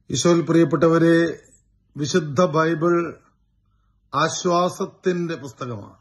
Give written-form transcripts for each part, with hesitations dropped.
ഈശോയിൽ പ്രിയപ്പെട്ടവരെ, വിശുദ്ധ ബൈബിൾ ആശ്വാസത്തിന്റെ പുസ്തകമാണ്.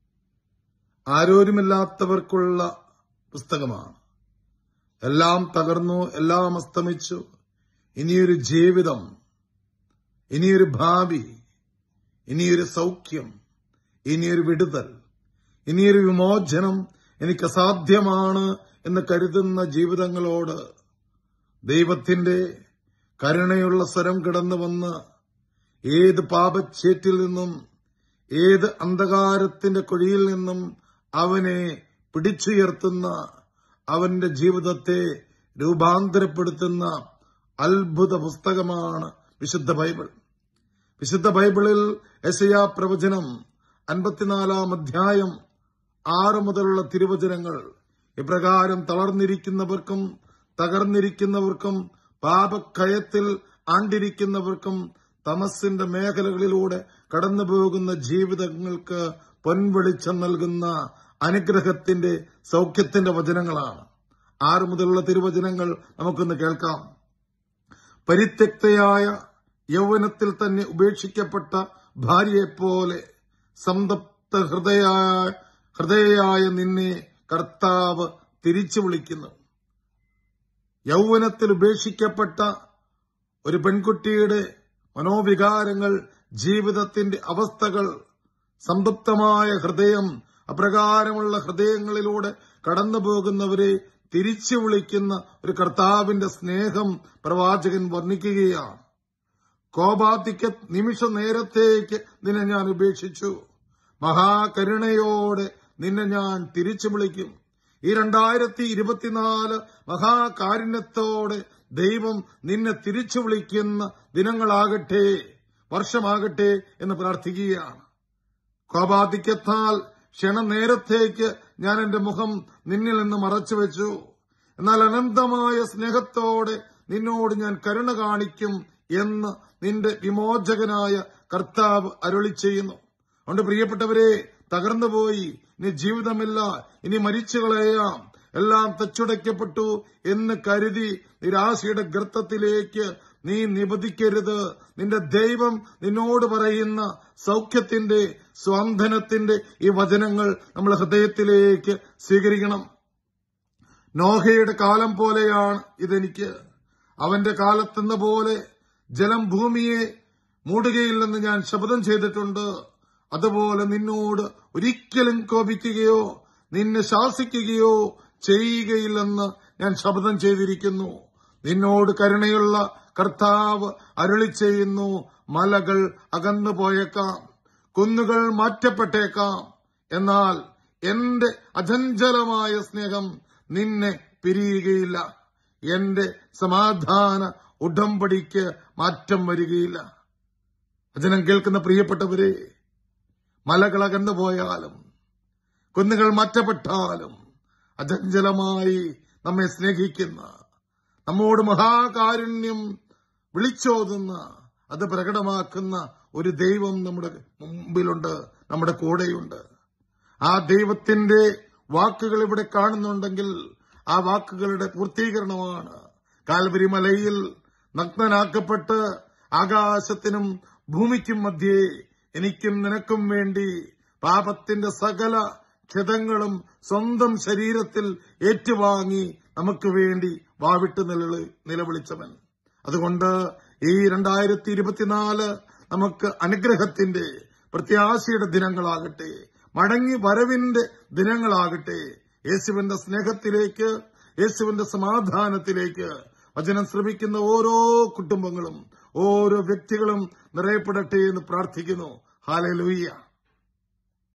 ആരോരുമില്ലാത്തവർക്കുള്ള പുസ്തകമാണ്. എല്ലാം തകർന്നു, എല്ലാം അസ്തമിച്ചു. ഇനിയൊരു ജീവിതം, ഇനിയൊരു ഭാവി, ഇനിയൊരു സൗഖ്യം, ഇനിയൊരു വിടുതൽ, ഇനിയൊരു വിമോചനം എനിക്ക് അസാധ്യമാണ് എന്ന് കരുതുന്ന ജീവിതങ്ങളോട് ദൈവത്തിന്റെ കരുണയുള്ള സ്വരം കടന്നു വന്ന് ഏത് പാപച്ചേറ്റിൽ നിന്നും, ഏത് അന്ധകാരത്തിന്റെ കുഴിയിൽ നിന്നും അവനെ പിടിച്ചുയർത്തുന്ന, അവന്റെ ജീവിതത്തെ രൂപാന്തരപ്പെടുത്തുന്ന അത്ഭുത പുസ്തകമാണ് വിശുദ്ധ ബൈബിൾ. വിശുദ്ധ ബൈബിളിൽ യെശയ്യാ പ്രവചനം 54-ാം അധ്യായം 6 മുതലുള്ള തിരുവചനങ്ങൾ ഇപ്രകാരം: തളർന്നിരിക്കുന്നവർക്കും തകർന്നിരിക്കുന്നവർക്കും പാപക്കയത്തിൽ ആണ്ടിരിക്കുന്നവർക്കും തമസിന്റെ മേഖലകളിലൂടെ കടന്നുപോകുന്ന ജീവിതങ്ങൾക്ക് പൊൻവെളിച്ചം നൽകുന്ന അനുഗ്രഹത്തിന്റെ, സൗഖ്യത്തിന്റെ വചനങ്ങളാണ്. 6 മുതലുള്ള തിരുവചനങ്ങൾ നമുക്കൊന്ന് കേൾക്കാം. പരിത്യക്തയായ യൗവനത്തിൽ തന്നെ ഉപേക്ഷിക്കപ്പെട്ട ഭാര്യയെപ്പോലെ സംതപ്ത ഹൃദയായ നിന്നെ കർത്താവ് തിരിച്ചു വിളിക്കുന്നു. യൗവനത്തിൽ ഉപേക്ഷിക്കപ്പെട്ട ഒരു പെൺകുട്ടിയുടെ മനോവികാരങ്ങൾ, ജീവിതത്തിന്റെ അവസ്ഥകൾ, സംതൃപ്തമായ ഹൃദയം, അപ്രകാരമുള്ള ഹൃദയങ്ങളിലൂടെ കടന്നുപോകുന്നവരെ തിരിച്ചു വിളിക്കുന്ന ഒരു കർത്താവിന്റെ സ്നേഹം പ്രവാചകൻ വർണ്ണിക്കുകയാണ്. കോപാധിക്യ നിമിഷ നേരത്തേക്ക് നിന്നെ ഞാൻ ഉപേക്ഷിച്ചു, മഹാകരുണയോടെ നിന്നെ ഞാൻ തിരിച്ചു വിളിക്കും. ഈ 2024 മഹാകാരുണ്യത്തോടെ ദൈവം നിന്നെ തിരിച്ചു വിളിക്കുന്ന ദിനങ്ങളാകട്ടെ, വർഷമാകട്ടെ എന്ന് പ്രാർത്ഥിക്കുകയാണ്. കോപാധിക്യത്താൽ ക്ഷണനേരത്തേക്ക് ഞാൻ എന്റെ മുഖം നിന്നിൽ നിന്ന് മറച്ചുവെച്ചു, എന്നാൽ അനന്തമായ സ്നേഹത്തോടെ നിന്നോട് ഞാൻ കരുണ കാണിക്കും എന്ന് നിന്റെ വിമോചകനായ കർത്താവ് അരുളി ചെയ്യുന്നു. അതുകൊണ്ട് പ്രിയപ്പെട്ടവരെ, തകർന്നുപോയി, ഇനി ജീവിതമില്ല, ഇനി മരിച്ചു കളയാം, എല്ലാം തച്ചുടയ്ക്കപ്പെട്ടു എന്ന് കരുതി നിരാശയുടെ ഗർത്തത്തിലേക്ക് നീ നിപതിക്കരുത്. നിന്റെ ദൈവം നിന്നോട് പറയുന്ന സൗഖ്യത്തിന്റെ, സ്വാന്തനത്തിന്റെ ഈ വചനങ്ങൾ നമ്മൾ ഹൃദയത്തിലേക്ക് സ്വീകരിക്കണം. നോഹയുടെ കാലം പോലെയാണ് ഇതെനിക്ക്. അവന്റെ കാലത്തെന്ന പോലെ ജലം ഭൂമിയെ മൂടുകയില്ലെന്ന് ഞാൻ ശപഥം ചെയ്തിട്ടുണ്ട്. അതുപോലെ നിന്നോട് ഒരിക്കലും കോപിക്കുകയോ നിന്നെ ശാസിക്കുകയോ ചെയ്യുകയില്ലെന്ന് ഞാൻ ശപഥം ചെയ്തിരിക്കുന്നു. നിന്നോട് കരുണയുള്ള കർത്താവ് അരുളി ചെയ്യുന്നു: മലകൾ അകന്നു പോയേക്കാം, കുന്നുകൾ മാറ്റപ്പെട്ടേക്കാം, എന്നാൽ എന്റെ അചഞ്ചലമായ സ്നേഹം നിന്നെ പിരിയുകയില്ല. എന്റെ സമാധാന ഉടമ്പടിക്ക് മാറ്റം വരികയില്ല. വചനം കേൾക്കുന്ന പ്രിയപ്പെട്ടവരെ, മലകൾ അകന്നു പോയാലും കുന്നുകൾ മാറ്റപ്പെട്ടാലും അചഞ്ചലമായി നമ്മെ സ്നേഹിക്കുന്ന, നമ്മോട് മഹാകാരുണ്യം വിളിച്ചോതുന്ന, അത് പ്രകടമാക്കുന്ന ഒരു ദൈവം നമ്മുടെ മുമ്പിലുണ്ട്, നമ്മുടെ കൂടെയുണ്ട്. ആ ദൈവത്തിന്റെ വാക്കുകൾ ഇവിടെ കാണുന്നുണ്ടെങ്കിൽ ആ വാക്കുകളുടെ പൂർത്തീകരണമാണ് കാൽവരി മലയിൽ നഗ്നനാക്കപ്പെട്ട് ആകാശത്തിനും ഭൂമിക്കും മധ്യേ എനിക്കും നിനക്കും വേണ്ടി പാപത്തിന്റെ സകല ക്ഷതങ്ങളും സ്വന്തം ശരീരത്തിൽ ഏറ്റുവാങ്ങി നമുക്ക് വേണ്ടി വാവിട്ട് നിലവിളിച്ചവൻ. അതുകൊണ്ട് ഈ 2024 നമുക്ക് അനുഗ്രഹത്തിന്റെ, പ്രത്യാശയുടെ ദിനങ്ങളാകട്ടെ, മടങ്ങി വരവിന്റെ ദിനങ്ങളാകട്ടെ. യേശുവിന്റെ സ്നേഹത്തിലേക്ക്, യേശുവിന്റെ സമാധാനത്തിലേക്ക് വചനം ശ്രമിക്കുന്ന ഓരോ കുടുംബങ്ങളും, ഓരോ വ്യക്തികളും നിറയപ്പെടട്ടെ എന്ന് പ്രാർത്ഥിക്കുന്നു. ഹല്ലേലൂയ.